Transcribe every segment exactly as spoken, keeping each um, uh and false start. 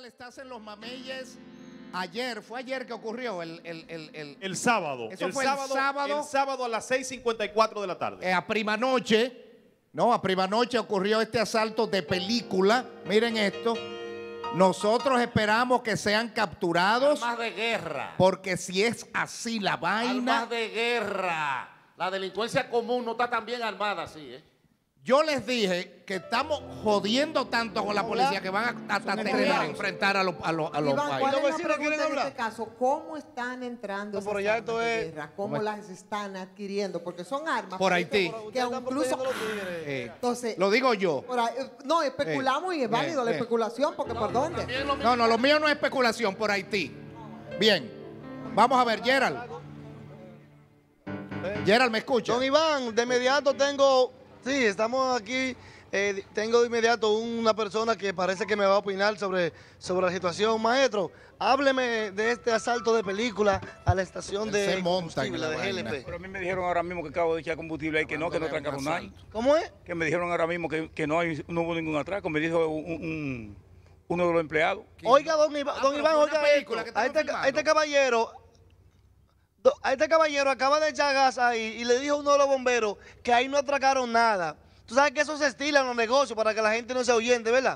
Gerald, estás en Los Mameyes. Ayer, fue ayer que ocurrió el... El, el, el, el sábado. Eso el fue sábado, el sábado. El sábado a las seis cincuenta y cuatro de la tarde. Eh, a prima noche, no, a prima noche ocurrió este asalto de película. Miren esto. Nosotros esperamos que sean capturados. Armas de guerra. Porque si es así la vaina... Armas de guerra. La delincuencia común no está tan bien armada así, ¿eh? Yo les dije que estamos jodiendo tanto con la policía que van a, hasta tener a enfrentar a los a los a los Iván, países. ¿cuál es la vecinos pregunta quieren en hablar? este caso? ¿Cómo están entrando No, esas pero ya armas esto de es- guerra? ¿Cómo ¿Cómo es? las están adquiriendo? Porque son armas. Por Haití. Que Ustedes están incluso... protegiendo a los tigres. Eh, Entonces, lo digo yo. por ahí- no, especulamos y es válido eh, la eh. especulación, porque ¿por dónde? No, no, lo mío no es especulación, por Haití. Bien. Vamos a ver, Gerald. Gerald, ¿me escucha? Don Iván, de inmediato tengo, sí, estamos aquí, eh, tengo de inmediato una persona que parece que me va a opinar sobre, sobre la situación. Maestro, hábleme de este asalto de película a la estación Él de se monta en combustible la de vaina. G L P. Pero a mí me dijeron ahora mismo que acabo de echar combustible ahí, que no, que no Hablándole atracaron un nada. asalto. ¿Cómo es? Que me dijeron ahora mismo que, que no, hay, no hubo ningún atraco. Me dijo un, un- uno de los empleados. Oiga, don Iván, Ah, don pero Iván, fue una oiga película esto. que A estaban este, filmando. a este caballero, do- a este caballero acaba de echar gas ahí y le dijo a uno de los bomberos que ahí no atracaron nada. Tú sabes que eso se estila en los negocios para que la gente no se ahuyente, ¿verdad?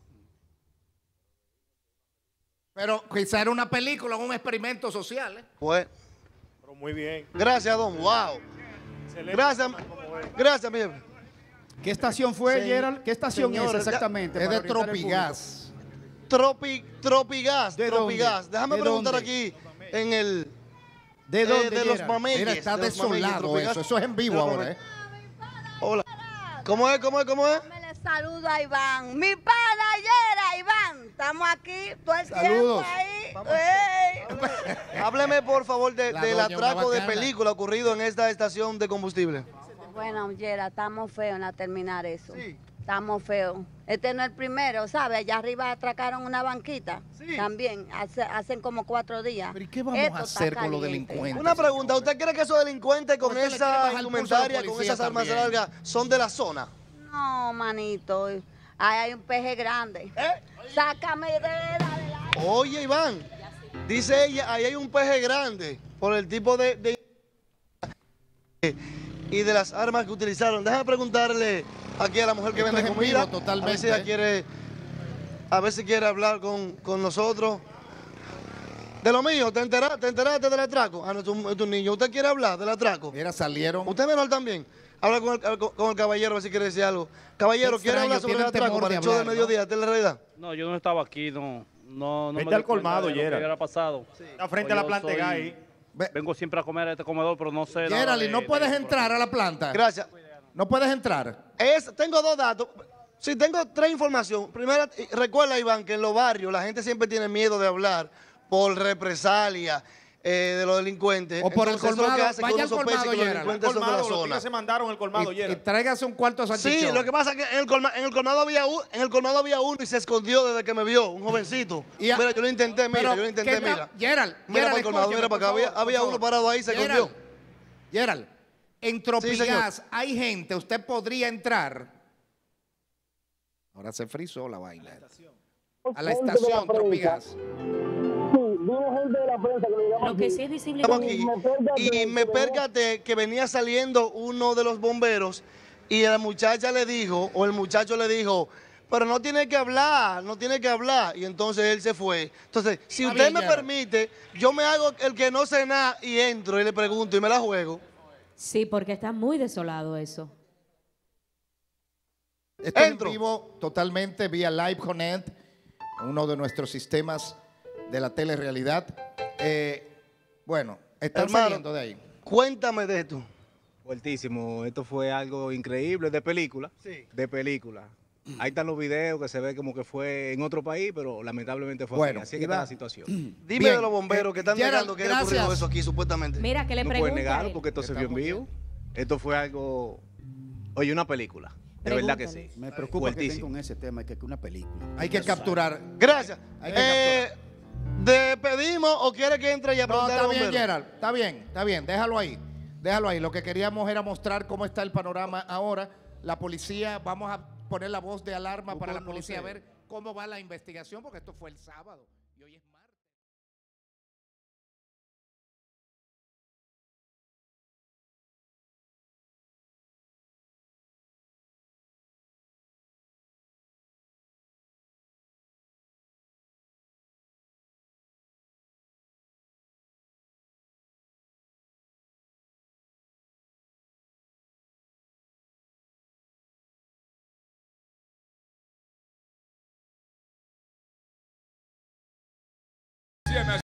Pero quizá era una película, un experimento social. ¿eh? Pues, Pero muy bien. gracias, don. Wow. Excelente. Gracias, gracias, mi jefe. ¿Qué estación fue, Se- Gerald? ¿Qué estación señores, es exactamente? Es para de orientar al Tropigas. Tropi, Tropigas, ¿De Tropigas. dónde? Déjame ¿De preguntar dónde? aquí en el... público? ¿De eh, dónde, de los Gerald? mameyes. Mira, está de los mameyes, desolado Tropigas. eso. Eso es en vivo De los ahora, ¿eh? mameyes. Hola. ¿Cómo es, cómo es, cómo es? Me le saludo a Iván. Mi pana ayer, Iván. Estamos aquí todo el Saludos. tiempo ahí. Ey. Hábleme, por favor, de- La del doña, atraco una de bacana. película ocurrido en esta estación de combustible. Bueno, Yera, estamos feos en la terminar eso. Sí. Estamos feos. Este no es el primero, ¿sabes? Allá arriba atracaron una banquita. Sí. También, hace, hacen como cuatro días. ¿Pero y qué vamos Esto a está hacer con los caliente. delincuentes? Una pregunta, ¿usted cree que esos delincuentes con ¿Por qué le quieren esa bajar el pulso a la indumentaria, con policía esas armas también? largas, son de la zona? No, manito. Ahí hay un peje grande. ¿Eh? Sácame de la de la... Oye, Iván, dice ella, ahí hay un peje grande por el tipo de, de- y de las armas que utilizaron. Déjame preguntarle aquí a la mujer que Esto vende es en comida, vivo totalmente, a ver si ella ¿eh? quiere, a ver si quiere hablar con, con nosotros. De lo mío, ¿te enteraste, te enteraste del atraco? A nuestro, nuestro niño, ¿usted quiere hablar del atraco? Mira, salieron. ¿Usted menor también? Habla con el, con, con el caballero a ver si quiere decir algo. Caballero, Qué ¿quiere extraño, hablar sobre el tienen atraco temor para de el show de hablar, ¿no? mediodía? ¿Esta es la realidad? No, yo no estaba aquí, no. No, no Vete me al di cuenta colmado, de lo que Gerald. hubiera pasado. Está frente Pues a la yo planta de soy- gas ahí. Ve- Vengo siempre a comer a este comedor, pero no sé nada Gerald, ¿y de- no de- puedes de- entrar a la planta? Gracias. ¿No puedes entrar? Es, tengo dos datos. Sí, tengo tres informaciones. Primera, y recuerda, Iván, que en los barrios la gente siempre tiene miedo de hablar por represalia eh, de los delincuentes. O por el Entonces, eso es lo que colmado. hace que Vaya uno al sospeche colmado, que los Gerald. delincuentes son de la Colmado, los zona. tigres se mandaron el colmado, Y, y Gerald. tráigase un cuarto de salchichón. Sí, lo que pasa es que en el, colma- en el colmado había un- en el colmado había uno y se escondió desde que me vio, un jovencito. Y a- mira, yo lo intenté, mira, Pero, yo lo intenté, ¿qué mira. tal? Gerald, Mira Gerald, para el colmado, escúchame, mira para acá. por Había, favor, había por uno favor. parado ahí, se Gerald, escondió. Gerald, en Sí, Tropigas hay gente, usted podría entrar. Ahora se frizó la vaina. A la estación Tropigas. Lo que sí es visible Estamos con aquí y me percaté que venía saliendo uno de los bomberos y la muchacha le dijo, o el muchacho le dijo, pero no tiene que hablar, no tiene que hablar. Y entonces él se fue. Entonces, si Está usted bien, me Gerald. permite, yo me hago el que no sé nada y entro y le pregunto y me la juego. Sí, porque está muy desolado eso. Esto es en Entro. vivo totalmente vía Live Connect, uno de nuestros sistemas de la telerealidad. Eh, bueno, están Hermano. saliendo de ahí. Cuéntame de esto. Fuertísimo, esto fue algo increíble de película, Sí. de película. Ahí están los videos que se ve como que fue en otro país, pero lamentablemente fue Bueno, así. Así que Iván. está la situación. Dime Bien, de los bomberos eh, que están Gerald, negando que haya ocurrido gracias. eso aquí, supuestamente. Mira, que le No pregunta pueden negarlo él. porque esto se vio en Estamos vivo. Esto fue algo, oye, una película. De verdad que Pregúntale. sí. Me preocupa que estén Fuertísimo. con ese tema, que es una película. Hay que capturar. Gracias. Hay que Eh, ¿Despedimos o quiere que entre y a No, preguntar está al bien, bombero? Gerald. Está bien, está bien. Déjalo ahí. Déjalo ahí. Lo que queríamos era mostrar cómo está el panorama ahora. La policía, vamos a poner la voz de alarma para la policía a ver cómo va la investigación, porque esto fue el sábado.